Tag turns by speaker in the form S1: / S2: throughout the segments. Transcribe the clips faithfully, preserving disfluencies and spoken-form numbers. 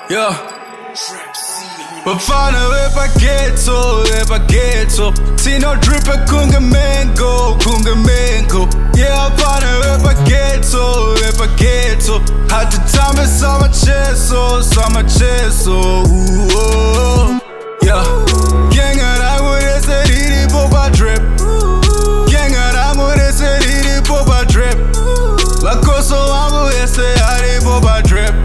S1: Yeah. Bafana wepakhetho, wepakhetho Thina dripper kungemengo, kungemengo Yeah, bafana wepakhetho, wepakhetho Hatithambe samacheso, samacheso Yeah. Gengarangu deseriri boba drip Gengarangu deseriri boba drip Lakoso wangu ese ari boba drip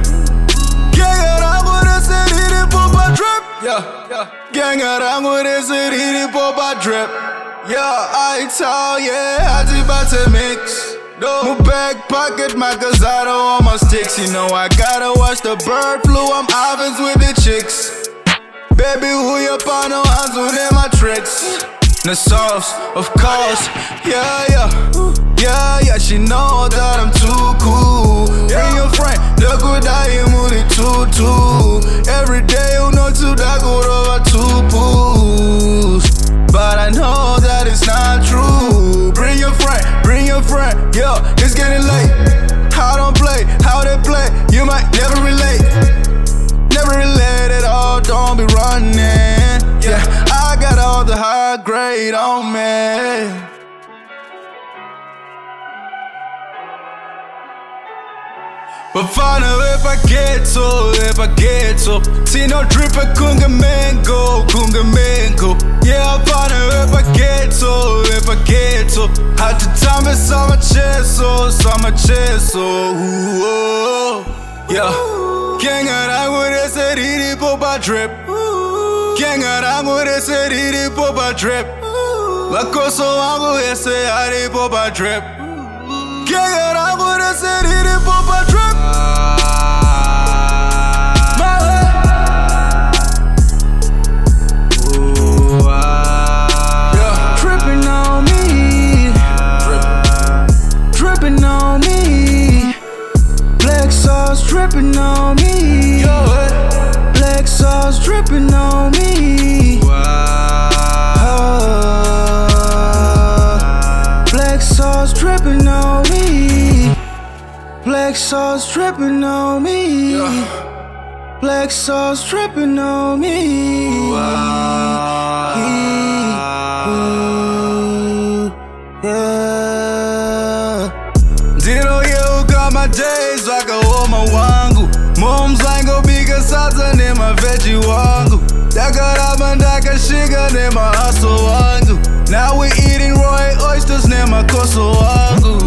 S1: Yeah, yeah. Gang around with this city boba drip. Yeah, I tell yeah, I just about to mix. No back pocket, my cause I don't want my sticks. You know I gotta watch the bird flu. I'm ovens with the chicks. Baby, who you on no hands with them my tricks. The sauce, of course. Yeah, yeah, yeah, yeah. She know that I'm too cool. Bring your friend, the good I am with it too, too. Every day you know to that good over two pools. But I know that it's not true. Bring your friend, bring your friend. Yo, it's getting late. I don't play, how they play. You might never relate. Never relate at all, don't be running. Yeah, I got all the high grade on me. Bafana wepakhetho, wepakhetho Thina dripper kungemengo, kungemengo Yeah, bafana wepakhetho, wepakhetho Hatithambe samacheso, samacheso Yeah. Gengarangu deseriri boba drip Gengarangu deseriri boba drip Lakoso wangu ese ari boba drip Gengarangu deseriri boba drip
S2: Dripping on me,
S1: Yo, what?
S2: Black sauce dripping on me.
S1: Wow.
S2: Oh, black sauce dripping on me. Black sauce dripping on me.
S1: Yeah.
S2: Black sauce dripping on me.
S1: Wow.
S2: Ooh, yeah.
S1: Dino you got my days like a woman wangu Mom's lango bika sasa nema veggie wangu Dakaraba ndakashika nema hustle wangu Now we eating roy oysters nema koso wangu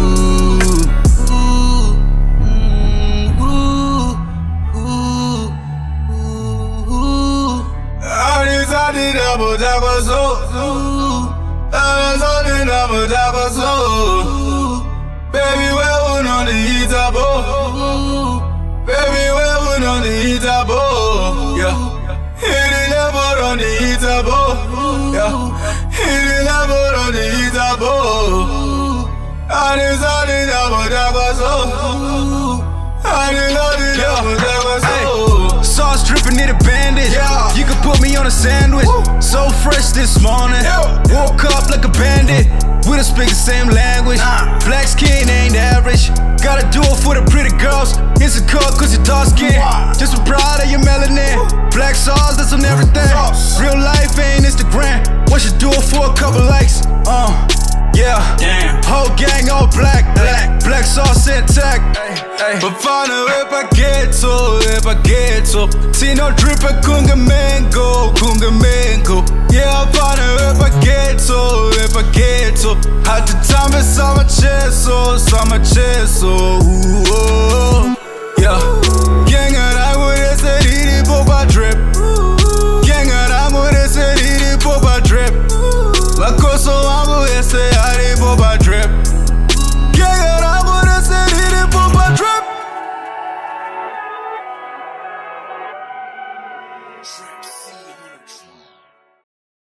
S1: Anisani nabo dabaso Anisani nabo dabaso Baby, we're one on the heater, boy. Baby, we're one on the heater, boy. Yeah. Hit it level on the heater, boy. Yeah. Hit it level on the heater, boy. I need something that would ever so. I need nothing that would ever so. Sauce dripping in a bandage. Yeah. You can put me on a sandwich. Woo. So fresh this morning. Yeah. Woke up like a bandit. We don't speak the same language. Nah. Black skin ain't average. Gotta do it for the pretty girls. Insecure cause you're dark skin. Just so proud of your melanin. Black sauce, that's on everything. Real life ain't Instagram. What you do it for a couple likes? Uh, yeah. Damn. Whole gang all black. Black, black sauce intact. Bafana wepakhetho, wepakhetho Thina dripper kungemengo, kungemengo Yeah, bafana wepakhetho, wepakhetho Hatithambe samacheso, samacheso